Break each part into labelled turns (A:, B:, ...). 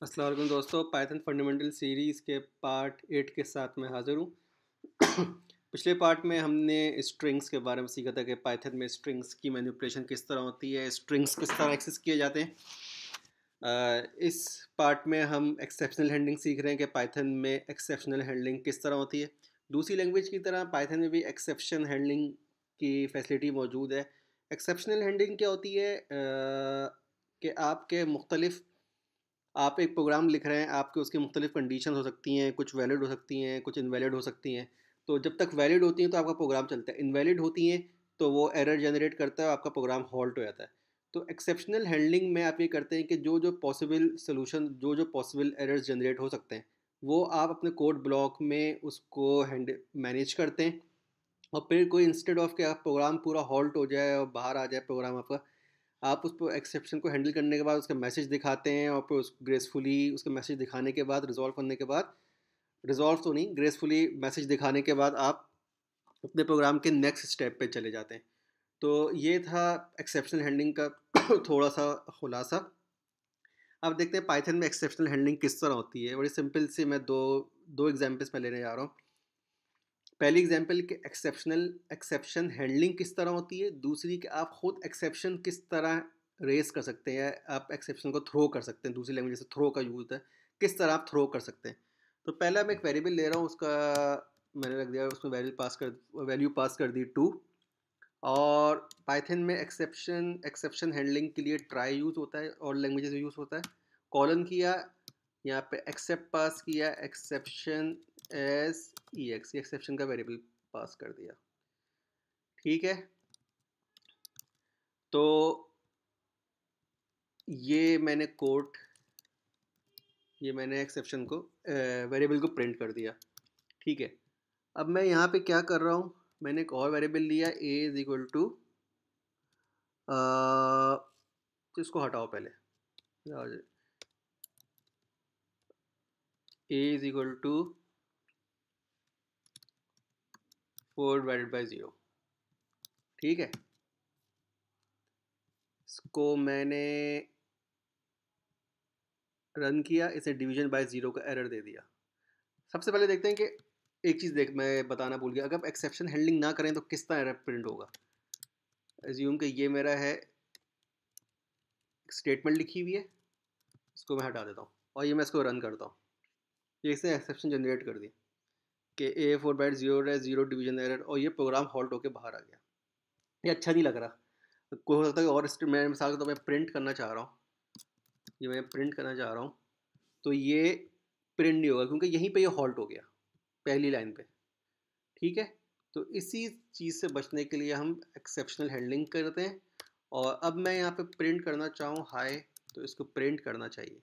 A: अस्सलाम वालेकुम दोस्तों, पाइथन फंडामेंटल सीरीज़ के पार्ट 8 के साथ मैं हाज़िर हूँ। पिछले पार्ट में हमने स्ट्रिंग्स के बारे में सीखा था कि पाइथन में स्ट्रिंग्स की मैनिपुलेशन किस तरह होती है, स्ट्रिंग्स किस तरह एक्सेस किए जाते हैं। इस पार्ट में हम एक्सेप्शनल हैंडलिंग सीख रहे हैं कि पाइथन में एक्सेप्शनल हैंडलिंग किस तरह होती है। दूसरी लैंग्वेज की तरह पाइथन में भी एक्सेप्शन हैंडलिंग की फैसिलिटी मौजूद है। एक्सेप्शनल हैंडलिंग क्या होती है कि आपके मुख्तलिफ आप एक प्रोग्राम लिख रहे हैं, आपके उसकी मुख्तलिफ कंडीशन हो सकती हैं, कुछ वैलिड हो सकती हैं, कुछ इनवैलिड हो सकती हैं। तो जब तक वैलिड होती हैं तो आपका प्रोग्राम चलता है, इनवैलिड होती हैं तो वो एरर जनरेट करता है, आपका प्रोग्राम हॉल्ट हो जाता है। तो एक्सेप्शनल हैंडलिंग में आप ये करते हैं कि जो जो पॉसिबल सोल्यूशन, जो जो पॉसिबल एरर्स जनरेट हो सकते हैं, वो आप अपने कोड ब्लॉक में उसको मैनेज करते हैं। और फिर कोई इंस्टेड ऑफ कि आप प्रोग्राम पूरा हॉल्ट हो जाए और बाहर आ जाए प्रोग्राम आपका, आप उस एक्सेप्शन को हैंडल करने के बाद उसका मैसेज दिखाते हैं और फिर उस ग्रेसफुली उसका मैसेज दिखाने के बाद, रिजॉल्व करने के बाद, रिजॉल्व तो नहीं, ग्रेसफुली मैसेज दिखाने के बाद आप अपने प्रोग्राम के नेक्स्ट स्टेप पे चले जाते हैं। तो ये था एक्सेप्शनल हैंडलिंग का थोड़ा सा खुलासा। अब देखते हैं पाइथन में एक्सेप्शनल हैंडलिंग किस तरह होती है। बड़ी सिंपल सी मैं दो दो एग्जांपल्स में लेने जा रहा हूँ। पहली एग्जांपल कि एक्सेप्शन हैंडलिंग किस तरह होती है, दूसरी कि आप खुद एक्सेप्शन किस तरह रेस कर सकते हैं, आप एक्सेप्शन को थ्रो कर सकते हैं। दूसरी लैंग्वेज से थ्रो का यूज है, किस तरह आप थ्रो कर सकते हैं। तो पहला मैं एक वेरिएबल ले रहा हूँ, उसका मैंने रख दिया, उसमें वैल्यू पास कर दी 2। और पाइथन में एक्सेप्शन हैंडलिंग के लिए ट्राई यूज़ होता है और लैंग्वेजेस में यूज़ होता है। कॉलन किया, यहाँ पे एक्सेप्ट पास किया, exception S E X, exception का वेरिएबल पास कर दिया। ठीक है, तो ये मैंने एक्सेप्शन को वेरिएबल को प्रिंट कर दिया। ठीक है, अब मैं यहाँ पे क्या कर रहा हूँ, मैंने एक और वेरिएबल लिया a इज इक्वल टू, इसको हटाओ पहले, a इज इक्वल टू 4/0। ठीक है, इसको मैंने रन किया, इसे डिवीजन बाय ज़ीरो का एरर दे दिया। सबसे पहले देखते हैं कि एक चीज़ मैं बताना भूल गया, अगर आप एक्सेप्शन हैंडलिंग ना करें तो किस तरह एरर प्रिंट होगा। एज्यूम कि ये मेरा है, स्टेटमेंट लिखी हुई है, इसको मैं हटा देता हूँ और ये मैं इसको रन करता हूँ। ये इसने एक्सेप्शन जनरेट कर दी कि a 4/0 है, 0 डिवीजन एरर, और ये प्रोग्राम हॉल्ट होकर बाहर आ गया। ये अच्छा नहीं लग रहा। कोई हो सकता है और मैं मिसाल के तौर पर प्रिंट करना चाह रहा हूँ, ये मैं प्रिंट करना चाह रहा हूँ, तो ये प्रिंट नहीं होगा क्योंकि यहीं पे ये हॉल्ट हो गया पहली लाइन पे। ठीक है, तो इसी चीज़ से बचने के लिए हम एक्सेप्शनल हैंडलिंग करते हैं। और अब मैं यहाँ पे प्रिंट करना चाहूँ हाय, तो इसको प्रिंट करना चाहिए।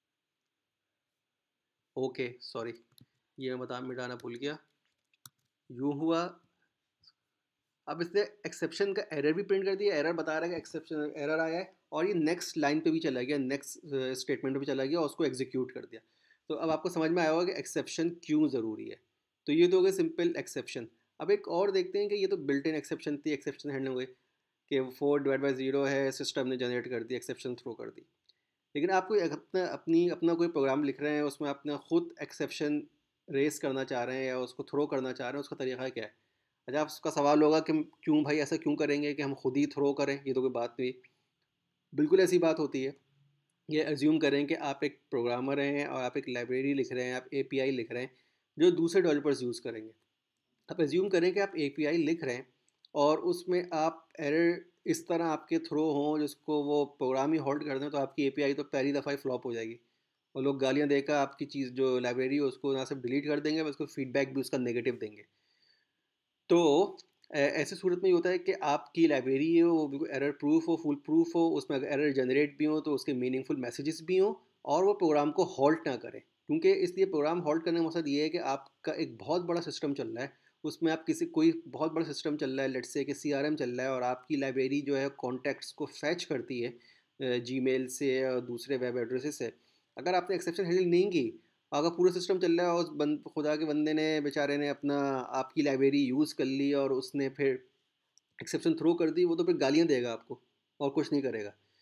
A: ओके सॉरी, ये मैं मिटाना भूल गया। यूँ हुआ, अब इसने एक्सेप्शन का एरर भी प्रिंट कर दिया, एरर बता रहा है कि एक्सेप्शन एरर आया है, और ये नेक्स्ट लाइन पे भी चला गया, नेक्स्ट स्टेटमेंट पे भी चला गया और उसको एग्जीक्यूट कर दिया। तो अब आपको समझ में आया होगा कि एक्सेप्शन क्यों ज़रूरी है। तो ये तो हो गया सिंपल एक्सेप्शन। अब एक और देखते हैं कि ये तो बिल्ट इन एक्सेप्शन थी, एक्सेप्शन हैंडलिंग हो गई कि 4/0 है, सिस्टम ने जनरेट कर दी, एक्सेप्शन थ्रो कर दी। लेकिन आप कोई अपना कोई प्रोग्राम लिख रहे हैं, उसमें अपना खुद एक्सेप्शन रेस करना चाह रहे हैं या उसको थ्रो करना चाह रहे हैं, उसका तरीका क्या है। अच्छा, आपका सवाल होगा कि क्यों भाई ऐसा क्यों करेंगे कि हम खुद ही थ्रो करें, ये तो कोई बात नहीं। बिल्कुल ऐसी बात होती है। ये एज्यूम करें कि आप एक प्रोग्रामर हैं और आप एक लाइब्रेरी लिख रहे हैं, आप एपीआई लिख रहे हैं जो दूसरे डेवलपर्स यूज़ करेंगे। आप एज्यूम करें कि आप एपीआई लिख रहे हैं और उसमें आप एरर इस तरह आपके थ्रो हों जिसको वो प्रोग्राम ही हॉल्ट कर दें, तो आपकी एपीआई तो पहली दफ़ा ही फ्लॉप हो जाएगी और लोग गालियाँ देकर आपकी चीज़ जो लाइब्रेरी है उसको ना सिर्फ डिलीट कर देंगे, उसको फीडबैक भी उसका नेगेटिव देंगे। तो ऐसी सूरत में ये होता है कि आपकी लाइब्रेरी है वो बिल्कुल एरर प्रूफ हो, फुल प्रूफ हो, उसमें अगर एरर जनरेट भी हो तो उसके मीनिंगफुल मैसेजेस भी हों और वो प्रोग्राम को हॉल्ट ना करें। क्योंकि इसलिए प्रोग्राम हॉल्ट करने का मकसद ये है कि आपका एक बहुत बड़ा सिस्टम चल रहा है, उसमें आप कोई बहुत बड़ा सिस्टम चल रहा है, लेट्स से कि सीआरएम चल रहा है, और आपकी लाइब्रेरी जो है कॉन्टैक्ट्स को फैच करती है जीमेल से और दूसरे वेब एड्रेसेस से। अगर आपने एक्सेप्शन हैंडल नहीं की, अगर पूरा सिस्टम चल रहा है और खुदा के बंदे ने बेचारे ने अपना आपकी लाइब्रेरी यूज़ कर ली और उसने फिर एक्सेप्शन थ्रो कर दी, वो तो फिर गालियाँ देगा आपको और कुछ नहीं करेगा।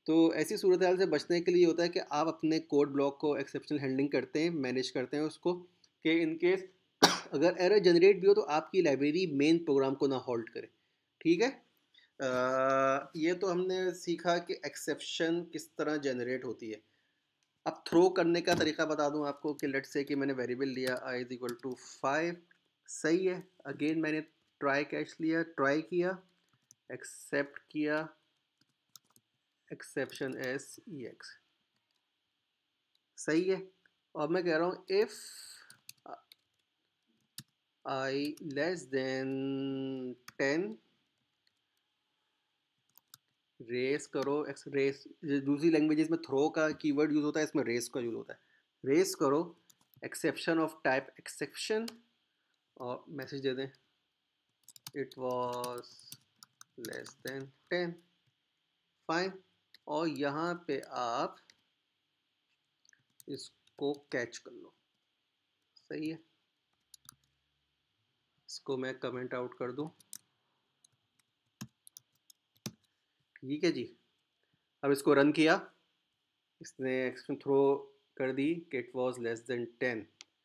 A: तो ऐसी सूरत हाल से बचने के लिए होता है कि आप अपने कोड ब्लॉक को एक्सेप्शनल हैंडलिंग करते हैं, मैनेज करते हैं उसको, कि इन केस अगर एरर जनरेट भी हो तो आपकी लाइब्रेरी मेन प्रोग्राम को ना हॉल्ट करे। ठीक है। ये तो हमने सीखा कि एक्सेप्शन किस तरह जनरेट होती है। अब थ्रो करने का तरीका बता दूं आपको कि लेट्स से कि मैंने वेरिएबल लिया i इज इक्वल टू 5, सही है। अगेन मैंने ट्राई कैच लिया, ट्राई किया, एक्सेप्ट किया, एक्सेप्शन एस ई एक्स, सही है। और मैं कह रहा हूँ if I less than 10, raise करो, रेस, दूसरी लैंग्वेजेस में थ्रो का कीवर्ड यूज होता है, इसमें रेस का यूज होता है। रेस करो एक्सेप्शन ऑफ टाइप एक्सेप्शन और मैसेज दे दें it was less than 10, fine. और यहाँ पे आप इसको कैच कर लो, सही है। इसको मैं कमेंट आउट कर दूं, ठीक है जी। अब इसको रन किया, इसने एक्सेप्शन थ्रो कर दी कि इट वाज लेस देन 10।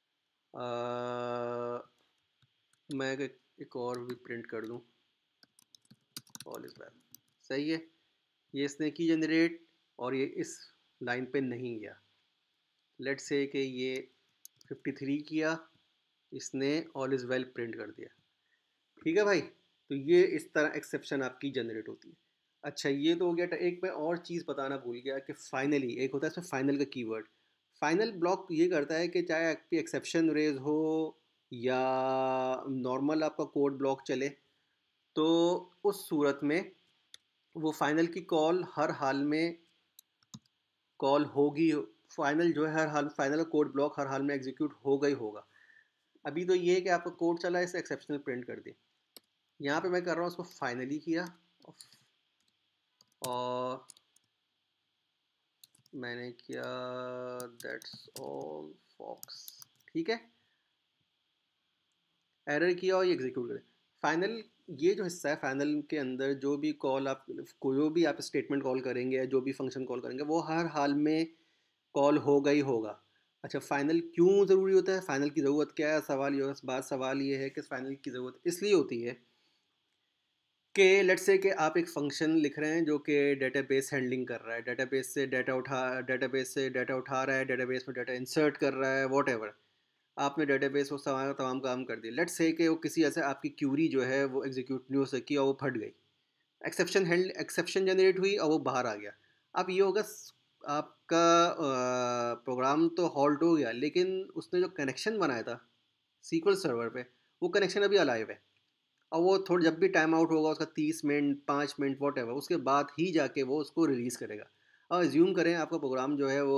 A: मैं एक और भी प्रिंट कर दूं, ऑल इज वेल, सही है। ये इसने की जनरेट और ये इस लाइन पे नहीं गया। लेट्स से कि ये 53 किया, इसने ऑल इज़ वेल प्रिंट कर दिया। ठीक है भाई, तो ये इस तरह एक्सेप्शन आपकी जनरेट होती है। अच्छा, ये तो हो गया। एक मैं और चीज़ बताना भूल गया कि फाइनली एक होता है इसमें फाइनल का कीवर्ड। फाइनल ब्लॉक ये करता है कि चाहे आपकी एक्सेप्शन रेज हो या नॉर्मल आपका कोड ब्लॉक चले, तो उस सूरत में वो फाइनल की कॉल हर हाल में कॉल होगी। फाइनल जो है हर हाल, फाइनल कोड ब्लॉक हर हाल में एग्जीक्यूट होगा ही होगा। अभी तो ये है कि आपका कोड चला है, इसे एक्सेप्शनल प्रिंट कर दिया। यहाँ पे मैं कर रहा हूँ उसको फाइनली किया और मैंने किया दैट्स ऑल फॉक्स, ठीक है। एरर किया और ये एग्जीक्यूट करें फाइनल। ये जो हिस्सा है फाइनल के अंदर, जो भी कॉल आप, जो भी आप स्टेटमेंट कॉल करेंगे या जो भी फंक्शन कॉल करेंगे, वो हर हाल में कॉल होगा ही होगा। अच्छा, फाइनल क्यों ज़रूरी होता है, फाइनल की ज़रूरत क्या है, सवाल ये, बात सवाल ये है कि फाइनल की ज़रूरत इसलिए होती है कि लेट्स से कि आप एक फंक्शन लिख रहे हैं जो कि डेटाबेस हैंडलिंग कर रहा है, डेटाबेस से डाटा उठा रहा है, डेटाबेस में डाटा इंसर्ट कर रहा है, वॉट, आपने डेटाबेस वो तमाम काम कर दिए। लेट्स से कि वो किसी ऐसे आपकी क्यूरी जो है वो एग्जीक्यूट नहीं हो सकी और वो फट गई, एक्सेप्शन जनरेट हुई और वो बाहर आ गया। अब ये होगा आपका प्रोग्राम तो हॉल्ट हो गया, लेकिन उसने जो कनेक्शन बनाया था सीक्वल सर्वर पे, वो कनेक्शन अभी अलाइव है। और वो थोड़ा जब भी टाइम आउट होगा उसका 30 मिनट 5 मिनट वॉट एवर, उसके बाद ही जाके वो उसको रिलीज़ करेगा। और एज्यूम करें आपका प्रोग्राम जो है वो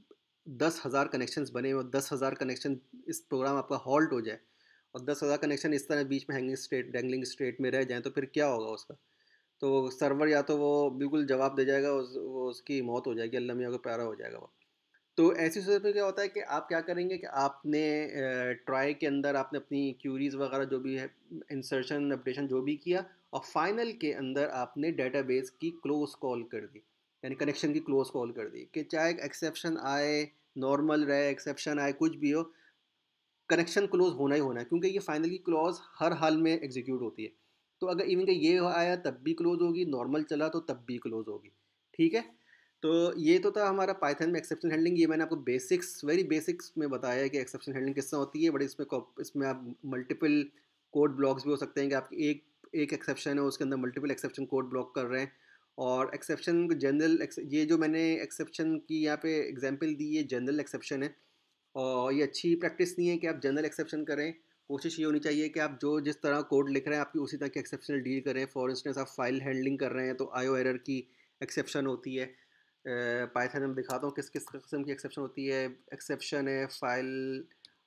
A: 10,000 कनेक्शंस बने हुए, 10,000 कनेक्शन, इस प्रोग्राम आपका हॉल्ट हो जाए और 10,000 कनेक्शन इस तरह बीच में डैंगलिंग स्टेट में रह जाएँ, तो फिर क्या होगा उसका। तो सर्वर या तो वो बिल्कुल जवाब दे जाएगा, वो उसकी मौत हो जाएगी, अल्लाह मियाँ को प्यारा हो जाएगा वो। तो ऐसी सूरत में क्या होता है कि आप क्या करेंगे कि आपने ट्राई के अंदर आपने अपनी क्यूरीज़ वगैरह जो भी है, इंसर्शन अपडेशन जो भी किया, और फाइनल के अंदर आपने डेटाबेस की क्लोज कॉल कर दी, यानी कनेक्शन की क्लोज कॉल कर दी कि चाहे एक्सेप्शन आए, नॉर्मल रहे, एक्सेप्शन आए, कुछ भी हो, कनेक्शन क्लोज होना ही होना है, क्योंकि ये फाइनल की क्लॉज हर हाल में एग्जीक्यूट होती है। तो अगर इवन का ये आया तब भी क्लोज होगी, नॉर्मल चला तो तब भी क्लोज होगी। ठीक है। तो ये तो था हमारा पाइथन में एक्सेप्शन हैंडलिंग। ये मैंने आपको बेसिक्स, वेरी बेसिक्स में बताया है कि एक्सेप्शन हैंडलिंग किस तरह होती है। बट इसमें आप मल्टीपल कोड ब्लॉक्स भी हो सकते हैं कि आप एक एक्सेप्शन है उसके अंदर मल्टीपल एक्सेप्शन कोड ब्लॉक कर रहे हैं। और एक्सेप्शन जनरल, ये जो मैंने एक्सेप्शन की यहाँ पे एग्जांपल दी है जनरल एक्सेप्शन है, और ये अच्छी प्रैक्टिस नहीं है कि आप जनरल एक्सेप्शन करें। कोशिश ये होनी चाहिए कि आप जो जिस तरह कोड लिख रहे हैं आपकी उसी तरह की एक्सेप्शन डील करें। फॉर इंस्टेंस आप फाइल हैंडलिंग कर रहे हैं तो आईओ एरर की एक्सेप्शन होती है। पाइथन में दिखाता हूँ किस किस किस्म की एक्सेप्शन होती है। एक्सेप्शन है, फाइल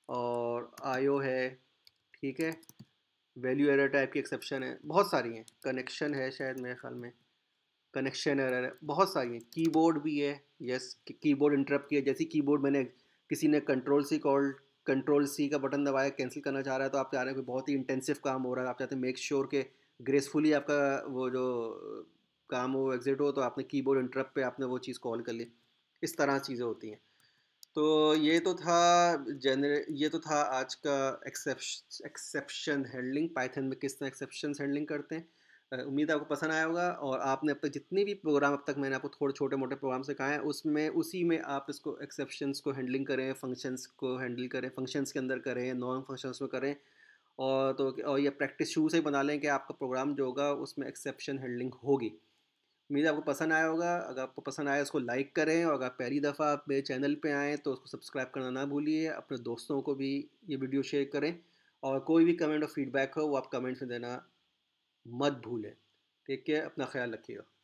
A: और आईओ है, ठीक है। वैल्यू एरर टाइप की एक्सेप्शन है, बहुत सारी हैं। कनेक्शन है शायद मेरे ख्याल में, कनेक्शन एरर है, बहुत सारी हैं। कीबोर्ड भी है, यस, कीबोर्ड इंटरप्ट किया, जैसे कीबोर्ड मैंने किसी ने कंट्रोल सी का बटन दबाया कैंसिल करना चाह रहा है, तो आप चाह रहे हैं कि बहुत ही इंटेंसिव काम हो रहा है, आप चाहते हैं मेक श्योर के ग्रेसफुली आपका वो जो काम हो, एग्ज़िट हो, तो आपने कीबोर्ड इंटरप्ट पे आपने वो चीज़ कॉल कर ली। इस तरह चीज़ें होती हैं। तो ये तो था आज का एक्सेप्शन हैंडलिंग, पाइथन में किस तरह एक्सेप्शंस हैंडलिंग करते हैं। उम्मीद है आपको पसंद आया होगा, और आपने अब तक जितने भी प्रोग्राम अब तक मैंने आपको थोड़े छोटे-मोटे प्रोग्राम सिखाए हैं, उसमें उसी में आप इसको एक्सेप्शंस को हैंडलिंग करें, फंक्शंस को हैंडल करें, फंक्शंस के अंदर करें, नॉन फंक्शंस में करें, और ये प्रैक्टिस शुरू से ही बना लें कि आपका प्रोग्राम जो होगा उसमें एक्सेप्शन हैंडलिंग होगी। उम्मीद है आपको पसंद आया होगा। अगर आपको पसंद आया इसको लाइक करें, और अगर पहली दफ़ा आप मेरे चैनल पे आएँ तो उसको सब्सक्राइब करना ना भूलिए। अपने दोस्तों को भी ये वीडियो शेयर करें, और कोई भी कमेंट और फीडबैक हो वो आप कमेंट्स में देना मत भूलें। टेक केयर, अपना ख्याल रखिएगा।